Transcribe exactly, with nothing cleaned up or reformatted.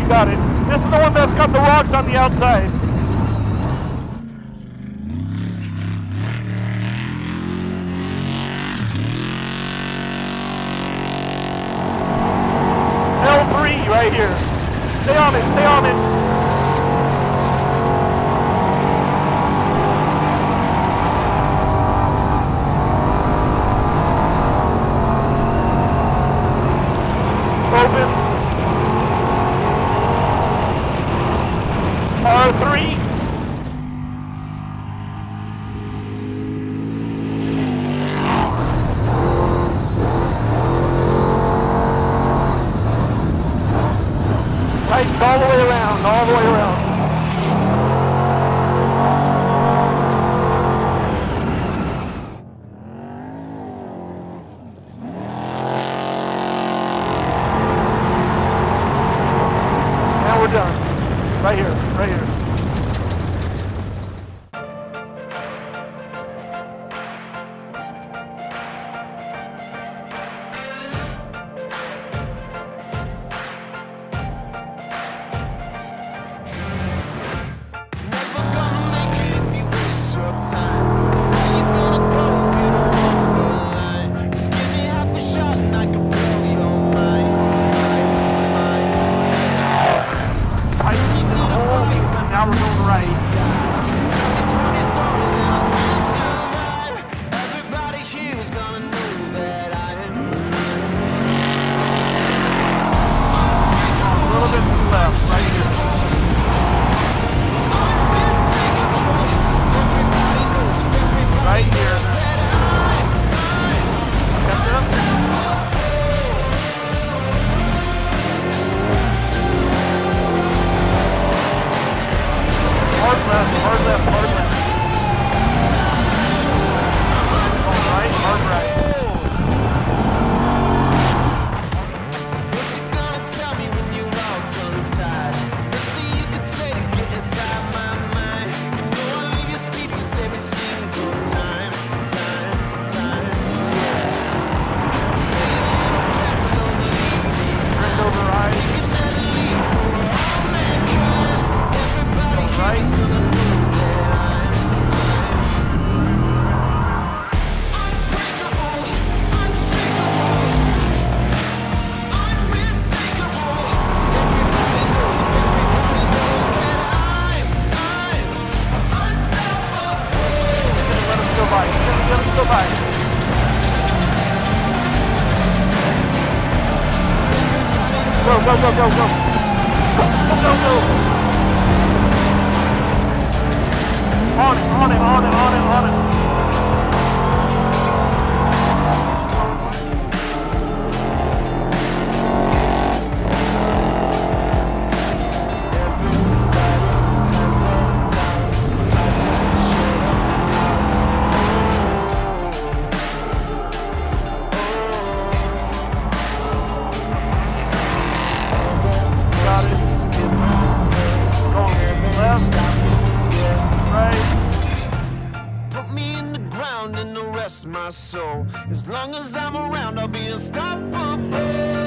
Got it. This is the one that's got the rocks on the outside. L three right here. Stay on it, stay on it. Open. R three. Right, all the way around, all the way around. Now we're done. Right here, right here. Now we're going right. A little bit to the left, right here. Right here. Catch up. Hard left, hard left, hard left. All right, hard right. What you gonna tell me when you're all tongue-tied? Nothing you could say to get inside my mind. You know I leave your speeches every single time, time, time. Say a little prayer for those that leave me. Hand over eyes. Take another leap for all mankind. Everybody here is gonna know that I'm, I'm unbreakable, unshakable, unmistakable. Everybody knows, everybody knows that I'm, I'm unstoppable. Let him go by, let him go by. Go, go, go, go, go. Go, go, go. On it, on it, on it, on it, on it. Got it. Going left. Right. Put me in the ground and arrest my soul. As long as I'm around, I'll be unstoppable.